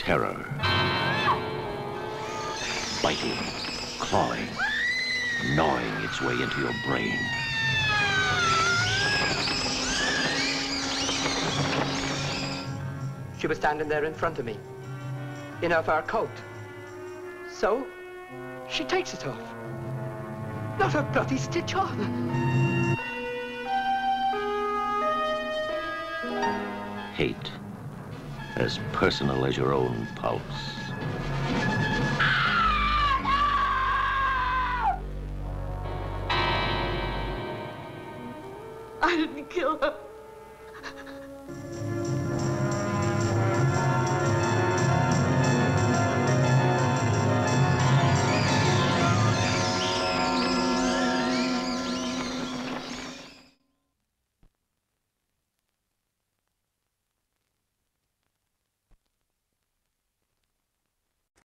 terror. Biting, clawing, gnawing its way into your brain. She was standing there in front of me, in her fur coat. So, she takes it off. Not a bloody stitch off. Hate, as personal as your own pulse.